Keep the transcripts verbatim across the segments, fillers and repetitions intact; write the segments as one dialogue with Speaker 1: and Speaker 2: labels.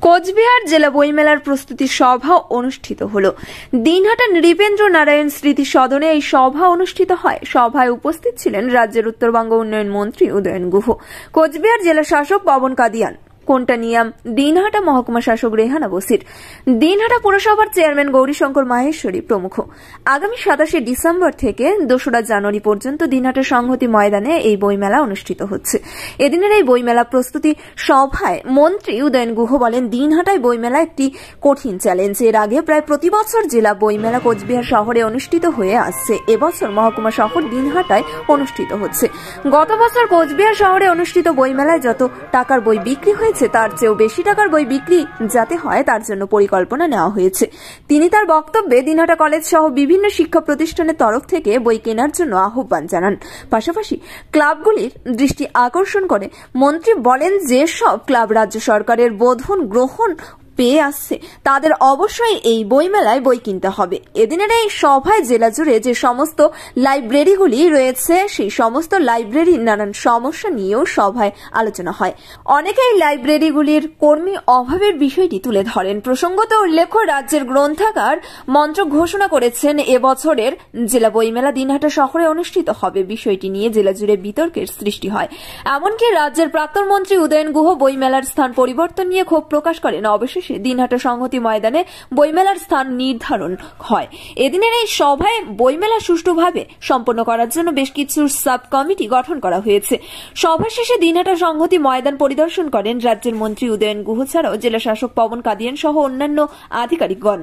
Speaker 1: কোচবিহার জেলা বইমেলার প্রস্তুতি সভা অনুষ্ঠিত হলো। দিনহাটা নৃপেন্দ্র নারায়ণ স্মৃতি সদনে এই সভা অনুষ্ঠিত হয়। সভায় উপস্থিত ছিলেন রাজ্যের উত্তরবঙ্গ উন্নয়ন মন্ত্রী উদয়ন গুহ, কোচবিহার জেলা শাসক পবন কাদিয়ান, কোন্টানিয়াম দিনহাটা মহকুমা শাসক রেহানা বসির, দিনহাটা পুরসভার চেয়ারম্যান গৌরীশঙ্কর মাহেশ্বরী প্রমুখ। আগামী সাতাশে ডিসেম্বর থেকে দোসরা জানুয়ারি পর্যন্ত দিনহাটা সংহতি ময়দানে এই বইমেলা অনুষ্ঠিত হচ্ছে। এদিনের এই বইমেলা প্রস্তুতি সভায় মন্ত্রী উদয়ন গুহ বলেন, দিনহাটায় বইমেলা একটি কঠিন চ্যালেঞ্জ। এর আগে প্রায় প্রতি বছর জেলা বইমেলা কোচবিহার শহরে অনুষ্ঠিত হয়ে আসছে। এবছর মহকুমা শহর দিনহাটায় অনুষ্ঠিত হচ্ছে। গত বছর কোচবিহার শহরে অনুষ্ঠিত বইমেলায় যত টাকার বই বিক্রি হয়েছে তার চেয়েও বেশি টাকার বই বিক্রি যাতে হয় তার জন্য পরিকল্পনা নেওয়া হয়েছে। তিনি তার বক্তব্যে দিনহাটা কলেজ সহ বিভিন্ন শিক্ষা প্রতিষ্ঠানের তরফ থেকে বই কেনার জন্য আহ্বান জানান। পাশাপাশি ক্লাবগুলির দৃষ্টি আকর্ষণ করে মন্ত্রী বলেন, যে সব ক্লাব রাজ্য সরকারের বোধন গ্রহণ পেয়ে আসছে তাদের অবশ্যই এই বইমেলায় বই কিনতে হবে। এদিনের এই সভায় জেলা জুড়ে যে সমস্ত লাইব্রেরিগুলি রয়েছে সেই সমস্ত লাইব্রেরির নানান সমস্যা নিয়েও সভায় আলোচনা হয়। অনেকেই লাইব্রেরিগুলির কর্মী অভাবের বিষয়টি তুলে ধরেন। প্রসঙ্গত উল্লেখ্য, রাজ্যের গ্রন্থাগার মন্ত্রক ঘোষণা করেছেন এবছরের জেলা বইমেলা দিনহাটা শহরে অনুষ্ঠিত হবে। বিষয়টি নিয়ে জেলা জুড়ে বিতর্কের সৃষ্টি হয়। এমনকি রাজ্যের প্রাক্তন মন্ত্রী উদয়ন গুহ বইমেলার স্থান পরিবর্তন নিয়ে ক্ষোভ প্রকাশ করেন। অবশেষে দিনহাটা সংহতি ময়দানে বইমেলার স্থান নির্ধারণ হয়। এদিনের এই সভায় বইমেলা সুষ্ঠুভাবে সম্পন্ন করার জন্য বেশ কিছু সাব কমিটি গঠন করা হয়েছে। সভা শেষে দিনহাটা সংহতি ময়দান পরিদর্শন করেন রাজ্যের মন্ত্রী উদয়ন গুহ ছাড়াও জেলা শাসক পবন কাদিয়ান সহ অন্যান্য আধিকারিকগণ।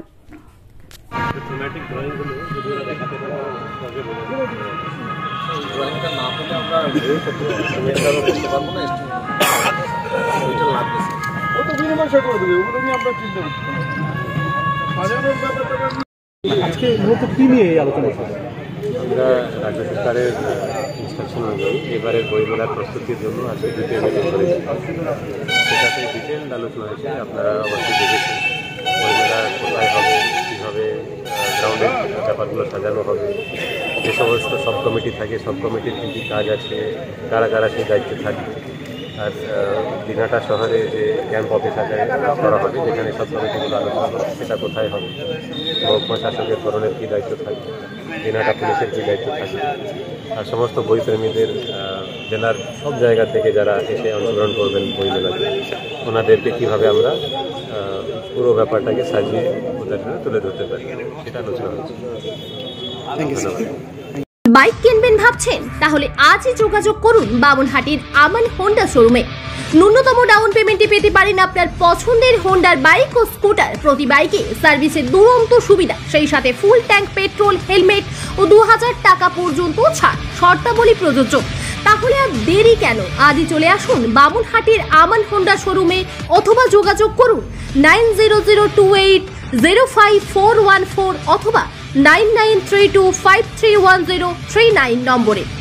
Speaker 2: আজকে মূলত কি নিয়ে এই আলোচনা হবে?
Speaker 3: আমরা রাজ্য সরকারের ইনস্ট্রাকশন অনুযায়ী এবারের বইমেলার প্রস্তুতির জন্য আজকে দ্বিতীয় মিটিং করেছি। সেটাতে ডিটেলড আলোচনা হয়েছে। আপনারা অবশ্যই দেখেছেন বইমেলা কোথায় হবে, কীভাবে গ্রাউন্ডের ব্যাপারগুলো সাজানো হবে, যে সমস্ত সব কমিটি থাকে সব কমিটির কী কী কাজ আছে, কারা কারা সেই দায়িত্বে থাকবে। আর দিনহাটা শহরে যে ক্যাম্প অফিস আছে করা হবে, যেখানে সব কমিটিগুলো আলোচনা হবে, সেটা কোথায় হবে, মহকুমা শাসকের ধরনের কী দায়িত্ব থাকবে, দিনহাটা পুলিশের কী দায়িত্ব থাকবে, আর সমস্ত বইপ্রেমীদের জেলার সব জায়গা থেকে যারা এসে অংশগ্রহণ করবেন বই মেলাতে, ওনাদেরকে কীভাবে আমরা পুরো ব্যাপারটাকে সাজিয়ে ওদের তুলে ধরতে পারি, সেটা আলোচনা হচ্ছে।
Speaker 4: বাইক কিনবেন ভাবছেন? তাহলে আজই যোগাযোগ করুন বামুনহাটির আমান হোন্ডা শোরুমে। ন্যূনতম ডাউন পেমেন্টে পেতে পারেন আপনার পছন্দের হোন্ডার বাইক ও স্কুটার। প্রতি বাইকে সার্ভিসের দুরন্ত সুবিধা, সেই সাথে ফুল ট্যাঙ্ক পেট্রোল, হেলমেট ও দু হাজার টাকা পর্যন্ত ছাড়। শর্তাবলী প্রযোজ্য। তাহলে আর দেরি কেন? আজই চলে আসুন বামুনহাটির আমান হোন্ডা শোরুমে অথবা যোগাযোগ করুন nine zero zero two eight zero five four one four অথবা nine nine three two five three one zero three nine নম্বরে।